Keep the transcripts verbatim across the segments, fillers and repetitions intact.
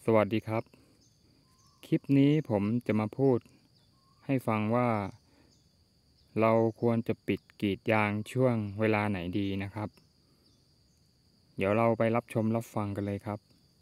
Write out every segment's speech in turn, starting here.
สวัสดีครับคลิปนี้ผมจะมาพูดให้ฟังว่าเราควรจะปิดกรีดยางช่วงเวลาไหนดีนะครับเดี๋ยวเราไปรับชมรับฟังกันเลยครับ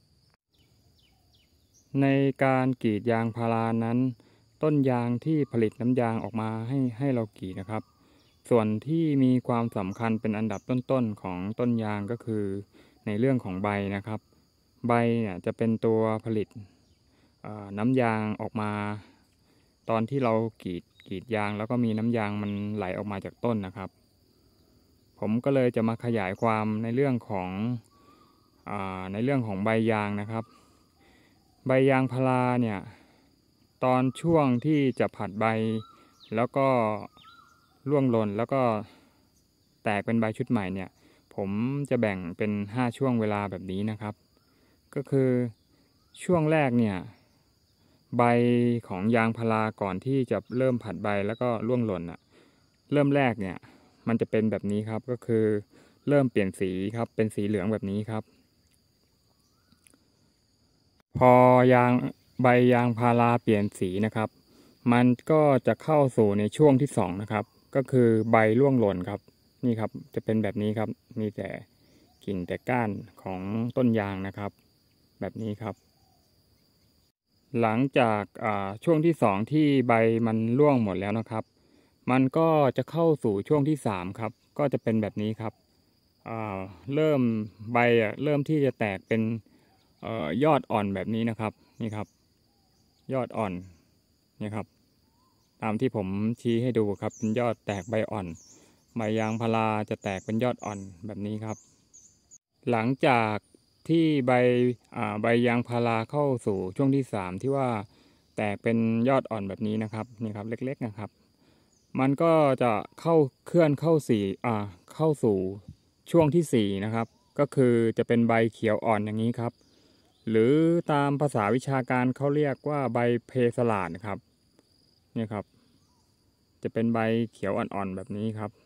ในการกรีดยางพารานั้นต้นยางที่ผลิตน้ำยางออกมาให้ให้เรากรีดนะครับส่วนที่มีความสำคัญเป็นอันดับต้นๆของต้นยางก็คือในเรื่องของใบนะครับใบเนี่ยจะเป็นตัวผลิตน้ำยางออกมาตอนที่เรากรีดกรีดยางแล้วก็มีน้ำยางมันไหลออกมาจากต้นนะครับผมก็เลยจะมาขยายความในเรื่องของอ่าในเรื่องของใบยางนะครับใบยางพาราเนี่ยตอนช่วงที่จะผัดใบแล้วก็ร่วงหล่นแล้วก็แตกเป็นใบชุดใหม่เนี่ยผมจะแบ่งเป็นห้าช่วงเวลาแบบนี้นะครับก็คือช่วงแรกเนี่ยใบของยางพาราก่อนที่จะเริ่มผัดใบแล้วก็ร่วงหล่นอ่ะเริ่มแรกเนี่ยมันจะเป็นแบบนี้ครับก็คือเริ่มเปลี่ยนสีครับเป็นสีเหลืองแบบนี้ครับพอยางใบยางพาราเปลี่ยนสีนะครับมันก็จะเข้าสู่ในช่วงที่สองนะครับก็คือใบร่วงหล่นครับนี่ครับจะเป็นแบบนี้ครับมีแต่กิ่งแต่ก้านของต้นยางนะครับแบบนี้ครับหลังจากช่วงที่สองที่ใบมันร่วงหมดแล้วนะครับมันก็จะเข้าสู่ช่วงที่สามครับก็จะเป็นแบบนี้ครับเริ่มใบเริ่มที่จะแตกเป็นยอดอ่อนแบบนี้นะครับนี่ครับยอดอ่อนนี่ครับตามที่ผมชี้ให้ดูครับเป็นยอดแตกใบอ่อนใบยางพาราจะแตกเป็นยอดอ่อนแบบนี้ครับหลังจากที่ใบใบยางพาราเข้าสู่ช่วงที่สามที่ว่าแตกเป็นยอดอ่อนแบบนี้นะครับนี่ครับเล็กๆนะครับมันก็จะเข้าเคลื่อนเข้าสี่อ่าเข้าสู่ช่วงที่สี่นะครับก็คือจะเป็นใบเขียวอ่อนอย่างนี้ครับหรือตามภาษาวิชาการเขาเรียกว่าใบเพสลาดนะครับนี่ครับจะเป็นใบเขียวอ่อนๆแบบนี้ครับ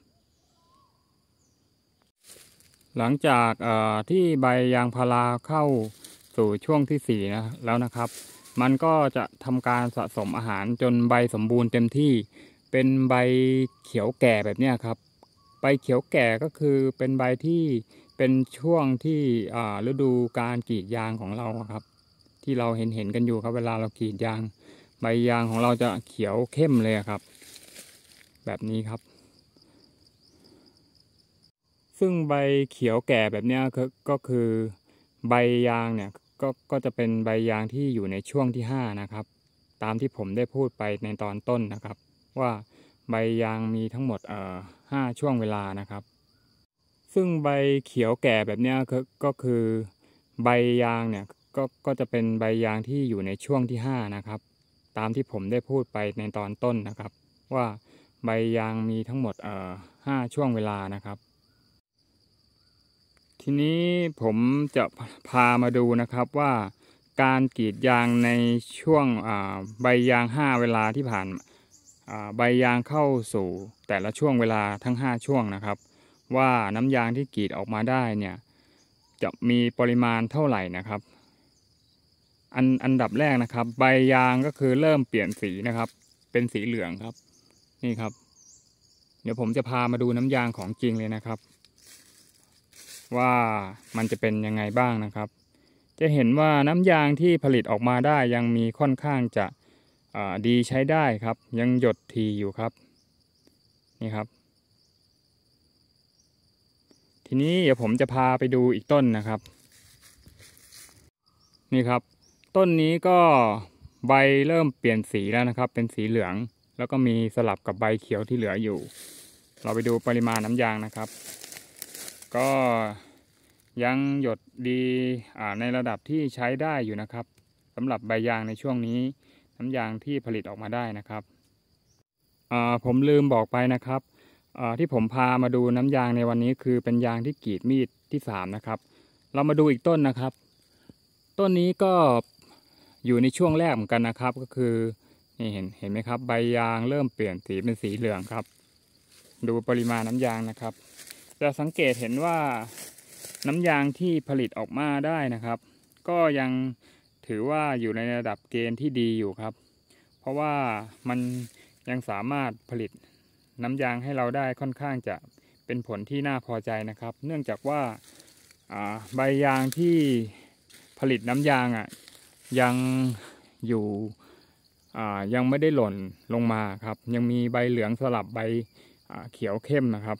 หลังจากที่ใบยางพาราเข้าสู่ช่วงที่สี่นะแล้วนะครับมันก็จะทำการสะสมอาหารจนใบสมบูรณ์เต็มที่เป็นใบเขียวแก่แบบนี้ครับใบเขียวแก่ก็คือเป็นใบที่เป็นช่วงที่ฤดูการกรีดยางของเราครับที่เราเห็นเห็นกันอยู่ครับเวลาเรากรีดยางใบยางของเราจะเขียวเข้มเลยครับแบบนี้ครับซึ่งใบเขียวแก่แบบนี้ก็คือใบยางเนี่ยก็ก็จะเป็นใบยางที่อยู่ในช่วงที่ห้านะครับตามที่ผมได้พูดไปในตอนต้นนะครับว่าใบยางมีทั้งหมดเอ่อห้าช่วงเวลานะครับซึ่งใบเขียวแก่แบบนี้ก็ก็คือใบยางเนี่ยก็ก็จะเป็นใบยางที่อยู่ในช่วงที่ห้านะครับตามที่ผมได้พูดไปในตอนต้นนะครับว่าใบยางมีทั้งหมดเอ่อห้าช่วงเวลานะครับทีนี้ผมจะพามาดูนะครับว่าการกรีดยางในช่วงใบยางห้าเวลาที่ผ่านใบยางเข้าสู่แต่ละช่วงเวลาทั้งห้าช่วงนะครับว่าน้ำยางที่กรีดออกมาได้เนี่ยจะมีปริมาณเท่าไหร่นะครับอันอันดับแรกนะครับใบยางก็คือเริ่มเปลี่ยนสีนะครับเป็นสีเหลืองครับนี่ครับเดี๋ยวผมจะพามาดูน้ำยางของจริงเลยนะครับว่ามันจะเป็นยังไงบ้างนะครับจะเห็นว่าน้ำยางที่ผลิตออกมาได้ยังมีค่อนข้างจะดีใช้ได้ครับยังหยดทีอยู่ครับนี่ครับทีนี้เดี๋ยวผมจะพาไปดูอีกต้นนะครับนี่ครับต้นนี้ก็ใบเริ่มเปลี่ยนสีแล้วนะครับเป็นสีเหลืองแล้วก็มีสลับกับใบเขียวที่เหลืออยู่เราไปดูปริมาณน้ำยางนะครับก็ยังหยดดีในระดับที่ใช้ได้อยู่นะครับสำหรับใบยางในช่วงนี้น้ำยางที่ผลิตออกมาได้นะครับผมลืมบอกไปนะครับที่ผมพามาดูน้ำยางในวันนี้คือเป็นยางที่กรีดมีดที่สามนะครับเรามาดูอีกต้นนะครับต้นนี้ก็อยู่ในช่วงแรกเหมือนกันนะครับก็คือนี่เห็นเห็นไหมครับใบยางเริ่มเปลี่ยนสีเป็นสีเหลืองครับดูปริมาณน้ำยางนะครับจะสังเกตเห็นว่าน้ำยางที่ผลิตออกมาได้นะครับก็ยังถือว่าอยู่ในระดับเกณฑ์ที่ดีอยู่ครับเพราะว่ามันยังสามารถผลิตน้ำยางให้เราได้ค่อนข้างจะเป็นผลที่น่าพอใจนะครับเนื่องจากว่าใบยางที่ผลิตน้ำยางอ่ะยังอยู่ยังไม่ได้หล่นลงมาครับยังมีใบเหลืองสลับใบเขียวเข้มนะครับ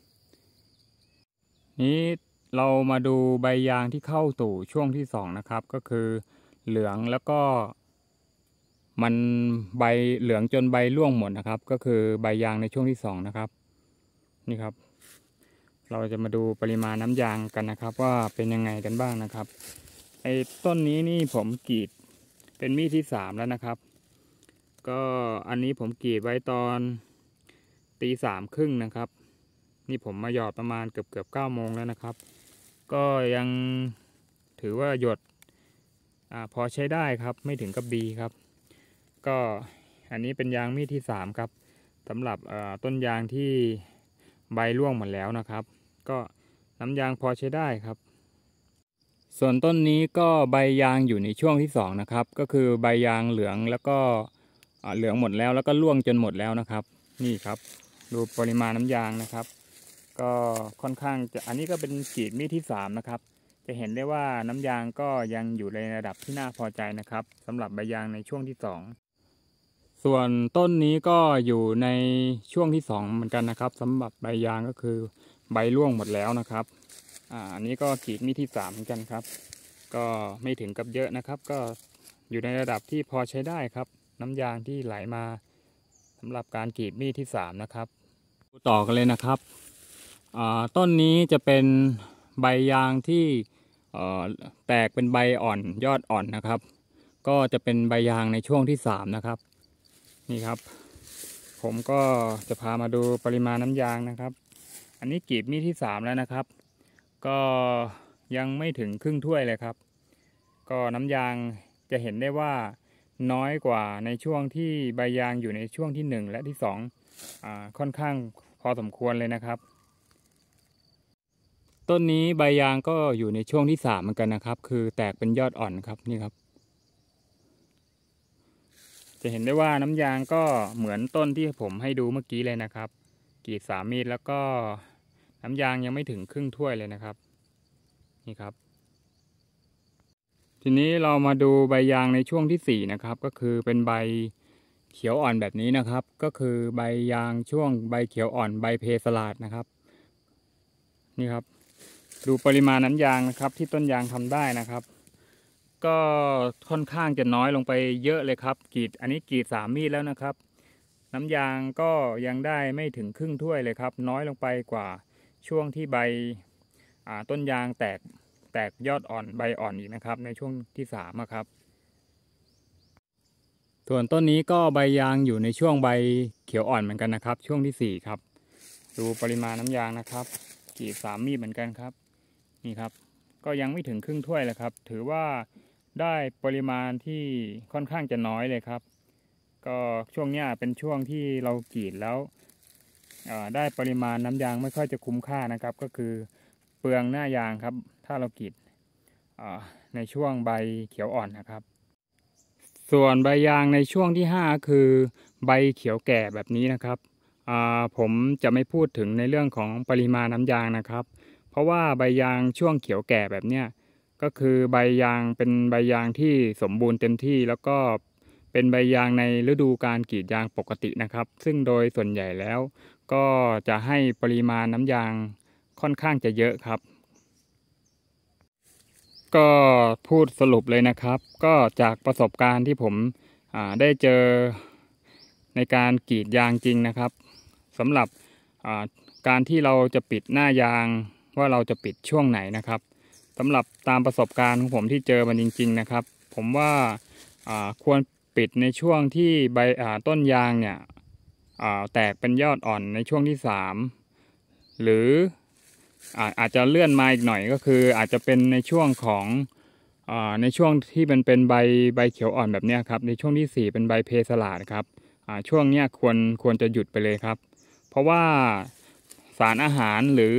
นี้เรามาดูใบยางที่เข้าตู่ช่วงที่สองนะครับก็คือเหลืองแล้วก็มันใบเหลืองจนใบร่วงหมดนะครับก็คือใบยางในช่วงที่สองนะครับนี่ครับเราจะมาดูปริมาณน้ำยางกันนะครับว่าเป็นยังไงกันบ้างนะครับไอ้ต้นนี้นี่ผมกรีดเป็นมีดที่สามแล้วนะครับก็อันนี้ผมกรีดไว้ตอนตีสามครึ่งนะครับนี่ผมมาหยอดประมาณเกือบเกือบเก้าโมงแล้วนะครับก็ยังถือว่าหยดอ่าพอใช้ได้ครับไม่ถึงกับดีครับก็อันนี้เป็นยางมีดที่สามครับสำหรับต้นยางที่ใบร่วงหมดแล้วนะครับก็น้ำยางพอใช้ได้ครับส่วนต้นนี้ก็ใบยางอยู่ในช่วงที่สองนะครับก็คือใบยางเหลืองแล้วก็เหลืองหมดแล้วแล้วก็ร่วงจนหมดแล้วนะครับนี่ครับดูปริมาณน้ำยางนะครับก็ค่อนข้างจะอันนี้ก็เป็นกรีดมีดที่สามนะครับจะเห็นได้ว่าน้ำยางก็ยังอยู่ในระดับที่น่าพอใจนะครับสำหรับใบยางในช่วงที่สองส่วนต้นนี้ก็อยู่ในช่วงที่สองเหมือนกันนะครับสำหรับใบยางก็คือใบร่วงหมดแล้วนะครับอ่าอันนี้ก็กรีดมีดที่สามเหมือนกันครับก็ไม่ถึงกับเยอะนะครับก็อยู่ในระดับที่พอใช้ได้ครับน้ำยางที่ไหลมาสำหรับการกรีดมีดที่สามนะครับต่อกันเลยนะครับอ่าต้นนี้จะเป็นใบยางที่แตกเป็นใบอ่อนยอดอ่อนนะครับก็จะเป็นใบยางในช่วงที่สามนะครับนี่ครับผมก็จะพามาดูปริมาณน้ำยางนะครับอันนี้กรีดมีดที่สามแล้วนะครับก็ยังไม่ถึงครึ่งถ้วยเลยครับก็น้ำยางจะเห็นได้ว่าน้อยกว่าในช่วงที่ใบยางอยู่ในช่วงที่หนึ่งและที่สองอ่าค่อนข้างพอสมควรเลยนะครับต้นนี้ใบยางก็อยู่ในช่วงที่สามเหมือนกันนะครับคือแตกเป็นยอดอ่อนครับนี่ครับจะเห็นได้ว่าน้ำยางก็เหมือนต้นที่ผมให้ดูเมื่อกี้เลยนะครับกรีดสามมีดแล้วก็น้ำยางยังไม่ถึงครึ่งถ้วยเลยนะครับนี่ครับทีนี้เรามาดูใบยางในช่วงที่สี่นะครับก็คือเป็นใบเขียวอ่อนแบบนี้นะครับก็คือใบยางช่วงใบเขียวอ่อนใบเพสลาดนะครับนี่ครับดูปริมาณน้ำยางนะครับที่ต้นยางทำได้นะครับก็ค่อนข้างจะน้อยลงไปเยอะเลยครับกรีดอันนี้กรีดสามมีดแล้วนะครับน้ำยางก็ยังได้ไม่ถึงครึ่งถ้วยเลยครับน้อยลงไปกว่าช่วงที่ใบต้นยางแตกแตกยอดอ่อนใบอ่อนอีกนะครับในช่วงที่สามครับส่วนต้นนี้ก็ใบยางอยู่ในช่วงใบเขียวอ่อนเหมือนกันนะครับช่วงที่สี่ครับดูปริมาณน้ำยางนะครับกรีดสามมีดเหมือนกันครับนี่ครับก็ยังไม่ถึงครึ่งถ้วยเลยครับถือว่าได้ปริมาณที่ค่อนข้างจะน้อยเลยครับก็ช่วงนี้เป็นช่วงที่เรากรีดแล้วได้ปริมาณน้ำยางไม่ค่อยจะคุ้มค่านะครับก็คือเปลืองหน้ายางครับถ้าเรากรีดในช่วงใบเขียวอ่อนนะครับส่วนใบยางในช่วงที่ห้าคือใบเขียวแก่แบบนี้นะครับผมจะไม่พูดถึงในเรื่องของปริมาณน้ำยางนะครับเพราะว่าใบยางช่วงเขียวแก่แบบเนี้ยก็คือใบยางเป็นใบยางที่สมบูรณ์เต็มที่แล้วก็เป็นใบยางในฤดูการกรีดยางปกตินะครับซึ่งโดยส่วนใหญ่แล้วก็จะให้ปริมาณน้ำยางค่อนข้างจะเยอะครับก็พูดสรุปเลยนะครับก็จากประสบการณ์ที่ผมได้เจอในการกรีดยางจริงนะครับสำหรับการที่เราจะปิดหน้ายางว่าเราจะปิดช่วงไหนนะครับสำหรับตามประสบการณ์ของผมที่เจอมันจริงๆนะครับผมว่าควรปิดในช่วงที่ใบต้นยางเนี่ยแตกเป็นยอดอ่อนในช่วงที่สามหรืออาจจะเลื่อนมาอีกหน่อยก็คืออาจจะเป็นในช่วงของในช่วงที่มันเป็นใบใบเขียวอ่อนแบบนี้ครับในช่วงที่สี่เป็นใบเพสลาดครับช่วงนี้ควรควรจะหยุดไปเลยครับเพราะว่าสารอาหารหรือ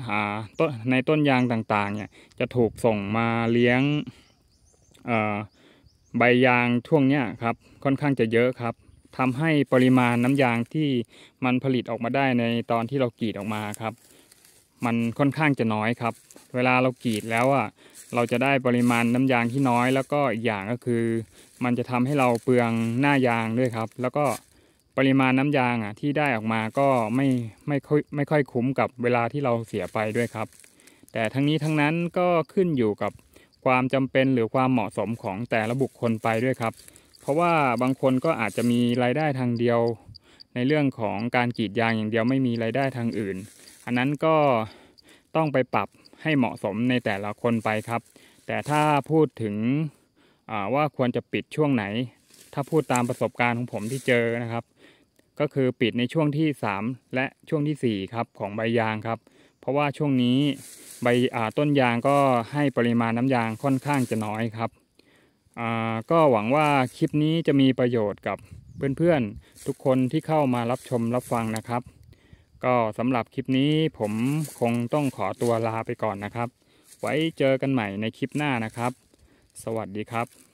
ต้นในต้นยางต่างๆเนี่ยจะถูกส่งมาเลี้ยงใบยางช่วงเนี้ยครับค่อนข้างจะเยอะครับทำให้ปริมาณน้ำยางที่มันผลิตออกมาได้ในตอนที่เรากรีดออกมาครับมันค่อนข้างจะน้อยครับเวลาเรากรีดแล้วอ่ะเราจะได้ปริมาณน้ำยางที่น้อยแล้วก็อีกอย่างก็คือมันจะทำให้เราเปลืองหน้ายางด้วยครับแล้วก็ปริมาณน้ำยางอ่ะที่ได้ออกมาก็ไม่ไม่ค่อยไม่ค่อยคุ้มกับเวลาที่เราเสียไปด้วยครับแต่ทั้งนี้ทั้งนั้นก็ขึ้นอยู่กับความจำเป็นหรือความเหมาะสมของแต่ละบุคคลไปด้วยครับเพราะว่าบางคนก็อาจจะมีรายได้ทางเดียวในเรื่องของการกรีดยางอย่างเดียวไม่มีรายได้ทางอื่นอันนั้นก็ต้องไปปรับให้เหมาะสมในแต่ละคนไปครับแต่ถ้าพูดถึงว่าควรจะปิดช่วงไหนถ้าพูดตามประสบการณ์ของผมที่เจอนะครับก็คือปิดในช่วงที่สามและช่วงที่สี่ครับของใบยางครับเพราะว่าช่วงนี้ใบต้นยางก็ให้ปริมาณน้ำยางค่อนข้างจะน้อยครับก็หวังว่าคลิปนี้จะมีประโยชน์กับเพื่อนๆทุกคนที่เข้ามารับชมรับฟังนะครับก็สำหรับคลิปนี้ผมคงต้องขอตัวลาไปก่อนนะครับไว้เจอกันใหม่ในคลิปหน้านะครับสวัสดีครับ